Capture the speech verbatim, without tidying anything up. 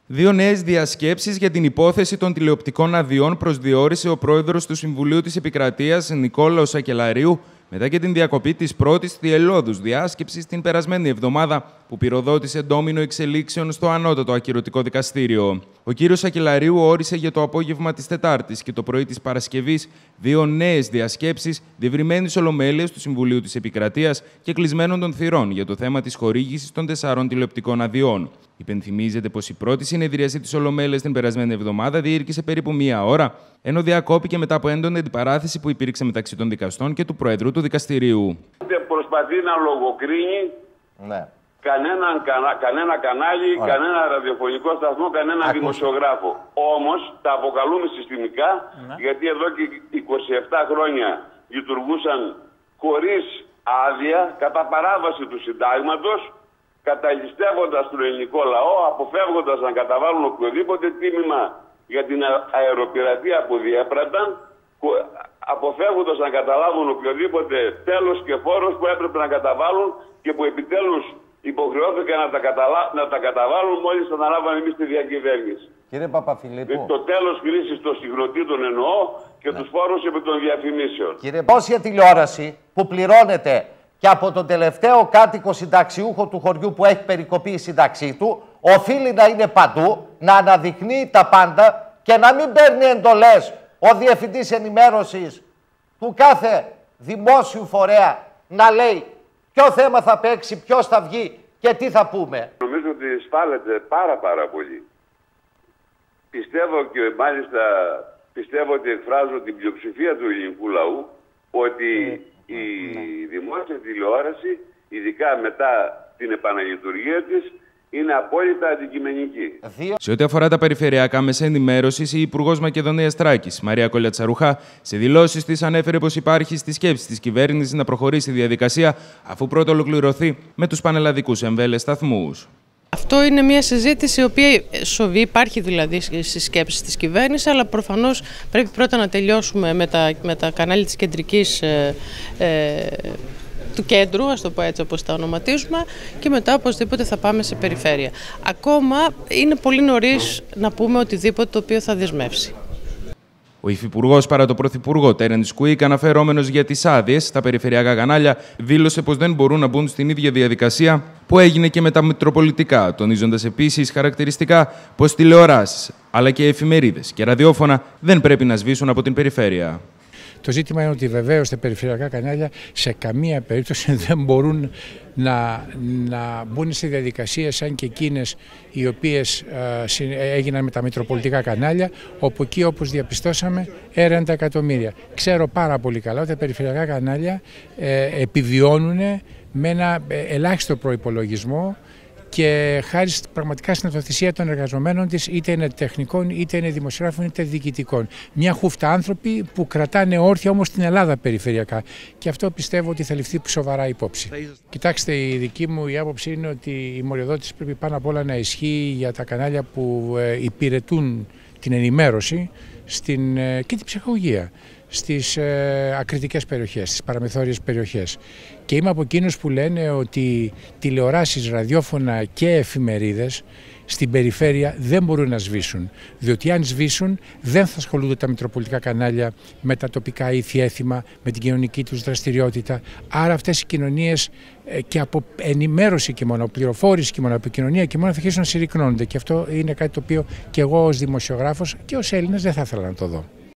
Δύο νέες διασκέψεις για την υπόθεση των τηλεοπτικών αδειών προσδιορίσε ο πρόεδρος του Συμβουλίου της Επικρατείας, Νικόλαος Σακελαρίου, μετά και την διακοπή της πρώτης θυελλώδους διάσκεψης την περασμένη εβδομάδα, που πυροδότησε ντόμινο εξελίξεων στο Ανώτατο Ακυρωτικό Δικαστήριο. Ο κύριος Σακελαρίου όρισε για το απόγευμα της Τετάρτης και το πρωί της Παρασκευής δύο νέες διασκέψεις διευρυμένης ολομέλειας του Συμβουλίου της Επικρατείας και κλεισμένων των θυρών για το θέμα της χορήγησης των τεσσάρων τηλεοπτικών αδειών. Υπενθυμίζεται πως η πρώτη συνεδρίαση της Ολομέλειας την περασμένη εβδομάδα διήρκησε περίπου μία ώρα, ενώ διακόπηκε μετά από έντονη αντιπαράθεση που υπήρξε μεταξύ των δικαστών και του Προέδρου του Δικαστηρίου. Προσπαθεί να λογοκρίνει ναι. κανένα, κανα, κανένα κανάλι, Ωραία. κανένα ραδιοφωνικό σταθμό, κανένα Ακούς. δημοσιογράφο. Όμως τα αποκαλούμε συστημικά, ναι. γιατί εδώ και είκοσι επτά χρόνια λειτουργούσαν χωρίς άδεια, κατά παράβαση του συντάγματος, καταλυστεύοντας τον ελληνικό λαό, αποφεύγοντας να καταβάλουν οποιοδήποτε τίμημα για την αεροπειρατεία που διέπραταν, αποφεύγοντας να καταλάβουν οποιοδήποτε τέλος και φόρος που έπρεπε να καταβάλουν και που επιτέλους υποχρεώθηκαν να τα, καταλα... να τα καταβάλουν μόλις αναλάβαμε εμείς τη διακυβέρνηση. Κύριε Παπαφιλίππου. Το τέλος χρήσης των συγχρονίτων εννοώ και ναι. τους φόρους επί των διαφημίσεων. Κύριε, πόση τηλεόραση που πληρώνεται και από τον τελευταίο κάτοικο συνταξιούχο του χωριού που έχει περικοπεί η σύνταξή του, οφείλει να είναι παντού, να αναδεικνύει τα πάντα και να μην παίρνει εντολές ο Διευθυντής Ενημέρωσης του κάθε δημόσιου φορέα να λέει ποιο θέμα θα παίξει, ποιος θα βγει και τι θα πούμε. Νομίζω ότι σφάλετε πάρα πάρα πολύ. Πιστεύω και μάλιστα πιστεύω ότι εκφράζω την πλειοψηφία του ελληνικού λαού ότι η δημόσια τηλεόραση, ειδικά μετά την επαναλειτουργία της, είναι απόλυτα αντικειμενική. Σε ό,τι αφορά τα περιφερειακά μέσα ενημέρωσης, η Υπουργός Μακεδονίας Τράκης, Μαρία Κολιατσαρουχά, σε δηλώσεις της ανέφερε πως υπάρχει στη σκέψη της κυβέρνησης να προχωρήσει η διαδικασία, αφού πρώτα ολοκληρωθεί με τους πανελλαδικούς εμβέλες σταθμούς. Αυτό είναι μια συζήτηση η οποία σοβεί, υπάρχει δηλαδή στις σκέψεις της κυβέρνησης, αλλά προφανώς πρέπει πρώτα να τελειώσουμε με τα, με τα κανάλια της κεντρικής ε, ε, του κέντρου, ας το πω έτσι όπως τα ονοματίζουμε, και μετά οπωσδήποτε θα πάμε σε περιφέρεια. Ακόμα είναι πολύ νωρίς να πούμε οτιδήποτε το οποίο θα δεσμεύσει. Ο Υφυπουργός παρά τον Πρωθυπουργό Τέρενς Κουίκ, αναφερόμενος για τις άδειες στα περιφερειακά κανάλια, δήλωσε πως δεν μπορούν να μπουν στην ίδια διαδικασία που έγινε και με τα μητροπολιτικά, τονίζοντας επίσης χαρακτηριστικά πως τηλεοράσεις αλλά και εφημερίδες και ραδιόφωνα δεν πρέπει να σβήσουν από την περιφέρεια. Το ζήτημα είναι ότι βεβαίως τα περιφερειακά κανάλια σε καμία περίπτωση δεν μπορούν να, να μπουν σε διαδικασίες σαν και εκείνες οι οποίες ε, έγιναν με τα μητροπολιτικά κανάλια, όπου εκεί, όπως διαπιστώσαμε, έραν τα εκατομμύρια. Ξέρω πάρα πολύ καλά ότι τα περιφερειακά κανάλια ε, επιβιώνουν με ένα ελάχιστο προϋπολογισμό και χάρη πραγματικά στην αυτοθυσία των εργαζομένων της, είτε είναι τεχνικών, είτε είναι δημοσιογράφων, είτε διοικητικών. Μια χούφτα άνθρωποι που κρατάνε όρθια όμως την Ελλάδα περιφερειακά. Και αυτό πιστεύω ότι θα ληφθεί σοβαρά υπόψη. Κοιτάξτε, η δική μου η άποψη είναι ότι η μοριοδότηση πρέπει πάνω απ' όλα να ισχύει για τα κανάλια που υπηρετούν την ενημέρωση στην, και την ψυχολογία στις ε, ακριτικές περιοχές, στις παραμεθόριες περιοχές. Και είμαι από εκείνους που λένε ότι τηλεοράσεις, ραδιόφωνα και εφημερίδες στην περιφέρεια δεν μπορούν να σβήσουν. Διότι αν σβήσουν δεν θα ασχολούνται τα μητροπολιτικά κανάλια με τα τοπικά ήθη έθιμα, με την κοινωνική τους δραστηριότητα. Άρα αυτές οι κοινωνίες ε, και από ενημέρωση και μόνο, πληροφόρηση και μόνο, από επικοινωνία και μόνο θα αρχίσουν να συρρυκνώνονται. Και αυτό είναι κάτι το οποίο και εγώ ως δημοσιογράφος και ως Έλληνας δεν θα ήθελα να το δω.